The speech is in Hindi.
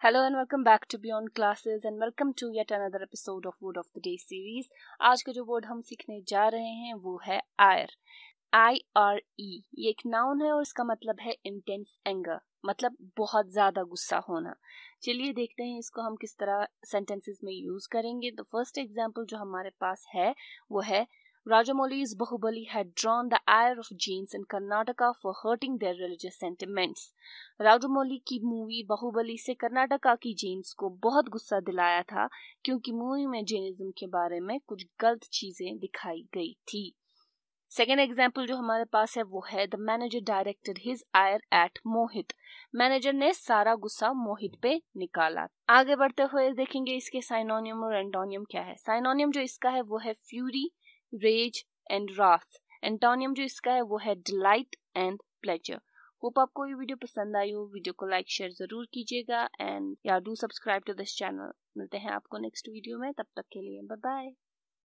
Hello and welcome back to Beyond Classes and welcome to yet another episode of Word of the Day series। आज का जो वर्ड हम सीखने जा रहे हैं वो है ire। IRE ये एक नाउन है और इसका मतलब है इंटेंस एंगर, मतलब बहुत ज़्यादा गुस्सा होना। चलिए देखते हैं इसको हम किस तरह सेंटेंसेस में यूज़ करेंगे। द फर्स्ट एग्जाम्पल जो हमारे पास है वो है Rajamouli's Bahubali had drawn the ire of Jains in Karnataka for hurting their religious sentiments। Rajamouli की मूवी बाहुबली से कर्नाटका की जेन्स को बहुत गुस्सा दिलाया था क्योंकि मूवी में जैनिज्म के बारे में कुछ गलत चीजें दिखाई गई थी। सेकेंड एग्जाम्पल जो हमारे पास है वो है the manager directed his ire at Mohit. Manager ने सारा गुस्सा मोहित पे निकाला। आगे बढ़ते हुए देखेंगे इसके साइनोनियम और एंटोनियम क्या है। साइनोनियम जो इसका है वो है fury, rage and wrath. Antonym जो इसका है वो है डिलाइट एंड प्लेजर। होप आपको ये वीडियो पसंद आई हो। वीडियो को लाइक शेयर जरूर कीजिएगा and do subscribe to this channel. मिलते हैं आपको नेक्स्ट वीडियो में, तब तक के लिए बाय बाय।